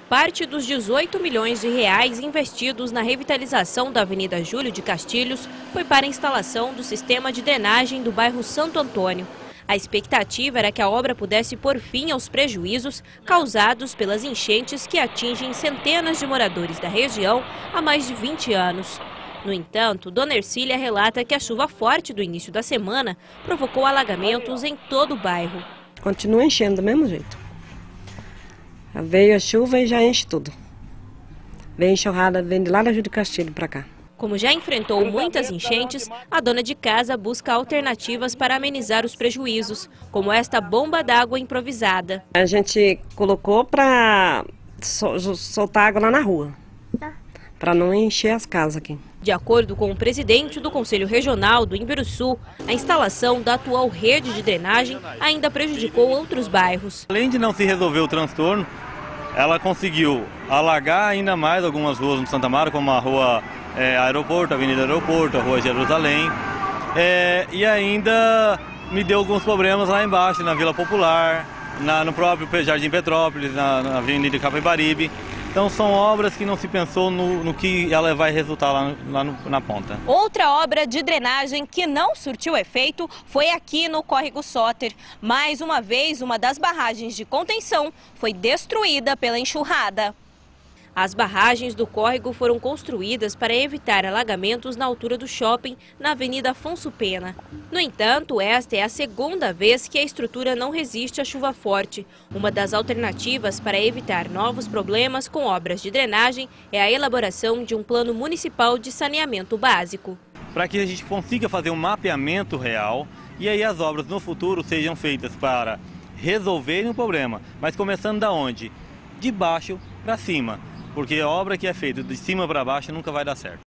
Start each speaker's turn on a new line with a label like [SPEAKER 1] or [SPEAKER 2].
[SPEAKER 1] Parte dos 18 milhões de reais investidos na revitalização da Avenida Júlio de Castilhos foi para a instalação do sistema de drenagem do bairro Santo Antônio. A expectativa era que a obra pudesse pôr fim aos prejuízos causados pelas enchentes que atingem centenas de moradores da região há mais de 20 anos. No entanto, Dona Ercília relata que a chuva forte do início da semana provocou alagamentos em todo o bairro.
[SPEAKER 2] Continua enchendo do mesmo jeito. Veio a chuva e já enche tudo. Vem enxurrada, vem de lá da Júlio de Castilho para cá.
[SPEAKER 1] Como já enfrentou muitas enchentes, a dona de casa busca alternativas para amenizar os prejuízos, como esta bomba d'água improvisada.
[SPEAKER 2] A gente colocou para soltar água lá na rua, para não encher as casas aqui.
[SPEAKER 1] De acordo com o presidente do Conselho Regional do Imperuçu, a instalação da atual rede de drenagem ainda prejudicou outros bairros.
[SPEAKER 3] Além de não se resolver o transtorno, ela conseguiu alagar ainda mais algumas ruas no Santa Amaro, como a Rua Aeroporto, a Avenida Aeroporto, a Rua Jerusalém, e ainda me deu alguns problemas lá embaixo, na Vila Popular, no próprio Jardim Petrópolis, na Avenida Capibaribe. Então são obras que não se pensou no que ela vai resultar lá na ponta.
[SPEAKER 1] Outra obra de drenagem que não surtiu efeito foi aqui no Córrego Soter. Mais uma vez, uma das barragens de contenção foi destruída pela enxurrada. As barragens do córrego foram construídas para evitar alagamentos na altura do shopping, na Avenida Afonso Pena. No entanto, esta é a segunda vez que a estrutura não resiste à chuva forte. Uma das alternativas para evitar novos problemas com obras de drenagem é a elaboração de um plano municipal de saneamento básico.
[SPEAKER 3] Para que a gente consiga fazer um mapeamento real e aí as obras no futuro sejam feitas para resolverem o problema, mas começando da onde? De baixo para cima. Porque a obra que é feita de cima para baixo nunca vai dar certo.